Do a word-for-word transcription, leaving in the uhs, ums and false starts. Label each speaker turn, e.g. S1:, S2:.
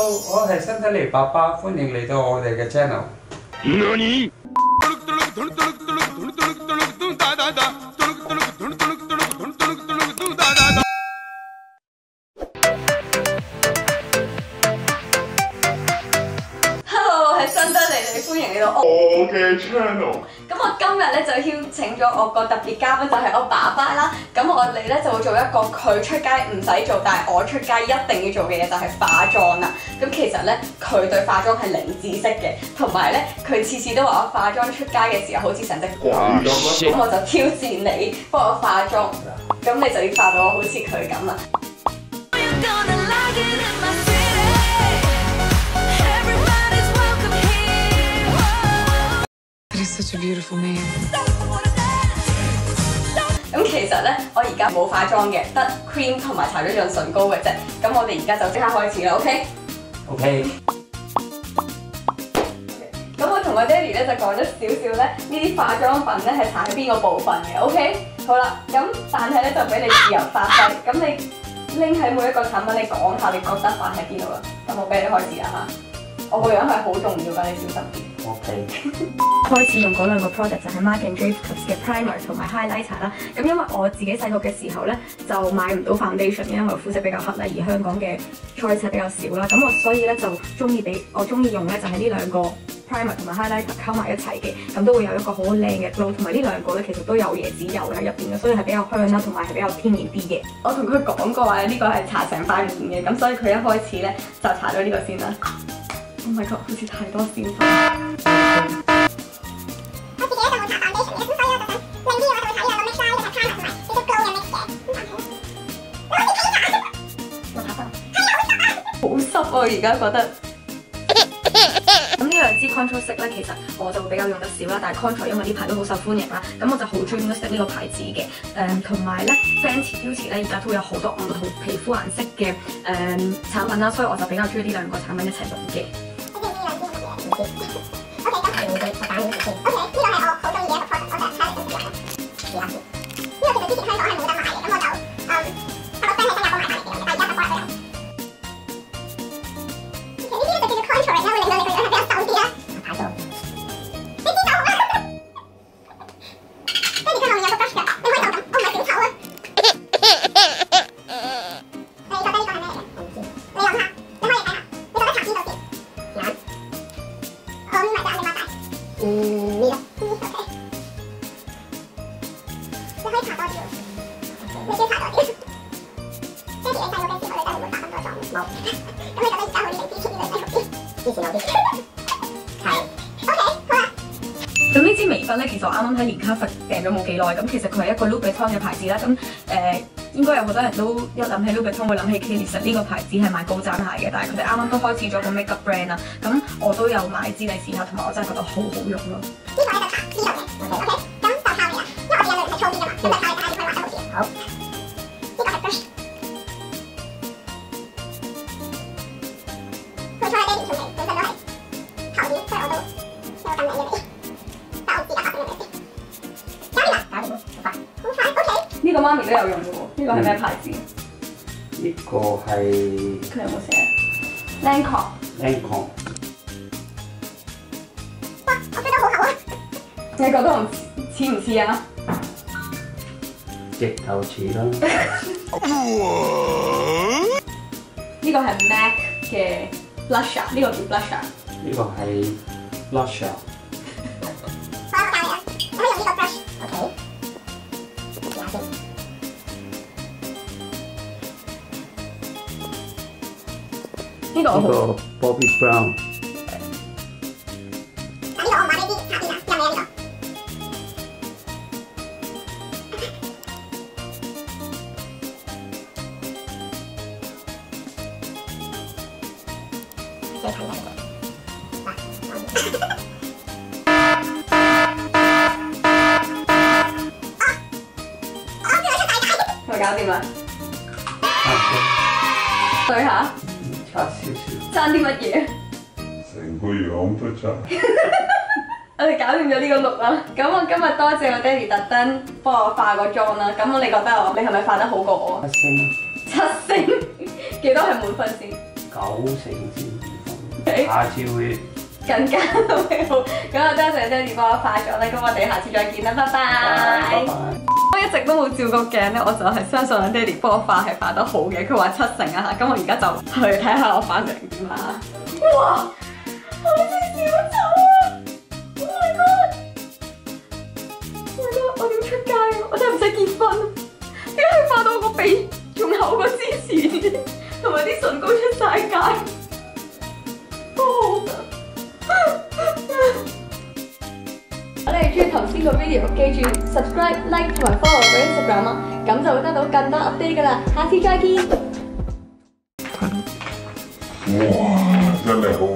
S1: Hello， 我係新睇嚟爸爸，歡迎嚟到我哋嘅 channel。何？ 歡迎嚟到我嘅 channel。咁我今日咧就邀請咗我個特別嘉賓，就係我爸爸啦。咁我哋咧就會做一個佢出街唔使做，但係我出街一定要做嘅嘢，就係化妝啦。咁其實咧佢對化妝係零知識嘅，同埋咧佢次次都話我化妝出街嘅時候好似成隻鬼咁，咁我就挑戰你幫我化妝，咁你就要化到我好似佢咁啦。
S2: Such a beautiful man。
S1: 咁其實咧，我而家冇化妝嘅，得 cream 同埋搽咗潤唇膏嘅啫。咁我哋而家就即刻開始啦 ，OK？OK。咁我同我爹哋咧就講咗少少咧，呢啲化妝品咧係搽喺邊個部分嘅 ，OK？ 好啦，咁但係咧就俾你自由發揮，咁你拎起每一個產品，你講下你覺得擺喺邊度啦。咁我俾你開始啦嚇。 我個樣係好重要㗎，你小心啲。OK。開始用嗰兩個 product 就係 Marc and Jacobs 嘅 primer 同埋 highlighter 啦。咁因為我自己細個嘅時候咧，就買唔到 foundation， 因為膚色比較黑啦，而香港嘅 choice 比較少啦。咁我所以咧就中意俾我中意用咧就係呢兩個 primer 同埋 highlighter 溝埋一齊嘅，咁都會有一個好靚嘅 glow。同埋呢兩個咧其實都有椰子油喺入邊嘅，所以係比較香啦，同埋係比較天然啲嘅。我同佢講過話呢個係搽成塊面嘅，咁所以佢一開始咧就搽咗呢個先啦。 Oh my god， 好似太多鮮粉。我自己咧就冇搽 foundation 嘅，咁所以我就想靚啲嘅話就會搽呢兩個 mix 啦，一個係 primer 同埋少少 glow 嘅 mix 嘅。我好似睇㗎，我搽得。係啊，好濕啊！而家覺得。咁呢兩支 contour stick 咧，其實我就會比較用得少啦，但係 contour 因為呢排都好受歡迎啦，咁我就好中意 stick 呢個牌子嘅。誒同埋咧 ，Fenty Beauty 咧而家都有好多唔同皮膚顏色嘅誒產品啦，所以我就比較中意呢兩個產品一齊用嘅。 O K， 咁我揀呢個先。O K， 呢個係我好中意嘅一個 product， 我就睇嚟先試下先。呢個其實之前香港係冇得賣嘅，咁我就嗯我個 friend 喺新加坡買翻嚟嘅，但係而家就過嚟都有。其實呢啲咧就叫做 contouring 啦，會令到你個樣係比較瘦啲啦。太瘦。你知道嗎？跟住佢後面有個 brush 㗎，你可以就咁，我唔係小丑啊。你覺得呢個係咩嚟嘅？我唔知。你諗下，你可以睇下，你覺得搽邊度先？眼。 我咪就你擘大，嗯呢個 ，OK， 你可以搽多啲喎，你先搽多啲。爹哋你細個嘅時候，你真係會化咁多妝冇？咁你覺得而家好啲定之前呢兩隻好啲？之前好啲。係。OK， 好啦。咁呢支眉筆咧，其實我啱啱喺連卡佛訂咗冇幾耐，咁其實佢係一個 Louis Vuitton 嘅牌子啦，咁誒。呃 應該有好多人都一諗起 Louis Vuitton 會諗起 K， 其實呢個牌子係賣高踭鞋嘅，但係佢哋啱啱都開始咗個 makeup brand 啦。咁我都有買支嚟試下，同埋我真係覺得好好用咯。呢個咧就搽呢度嘅 ，OK， 咁就靠你啦，因為我哋嘅類係粗啲㗎嘛，咁就靠你睇下點可以畫得好啲。好，呢個係 brush， 佢初係爹哋出嚟，本身都係厚啲，所以我都有咁靚嘅你。但我自己畫咗嘅先，搞掂啦，搞掂，好快，好快 ，OK。呢個媽咪都有用嘅喎。 呢個係咩牌子？呢個係佢有冇寫 ？Lancome。Lancome。哇！我覺得好厚啊！你覺得我似唔似啊？直頭似啦。呢個係 MAC 嘅 blusher， 呢個叫 blusher。呢個係 blusher。好，我教你啊！我可以用呢個 brush。OK。 呢個呢個 Bobbi Brown。嗱呢個我唔話你知，下邊啊，入嚟啊呢個。最近嘅。啊！我我叫佢出大解。係咪搞掂啦？對下。 差少少，爭啲乜嘢？成個樣都爭。我哋搞掂咗呢個 look 啦。咁我今日多謝我爹哋特登幫我化個妝啦。咁你覺得我你係咪化得好過我？七星。七星，幾多係滿分先？
S2: 九成至二分，下次會
S1: 更加美好。咁啊，多謝爹哋幫我化咗啦，咁我哋下次再見啦，拜拜。
S2: 拜拜。
S1: 我一直都冇照過鏡咧，我就係相信我爹哋幫我化係化得好嘅，佢話七成啊嚇，咁我而家就去睇下我化成點啦。哇！好似小丑啊 ！Oh my god！Oh my god！我點出街啊？我真係唔使結婚，點解佢化到我個鼻仲厚過之前，同埋啲唇膏出晒街，好好㗎！我哋中意頭先個 video，記住 subscribe、like 同埋 follow 我 Instagram 啊，咁就會得到更多 update 㗎啦。下次再見。
S3: 哇！真係好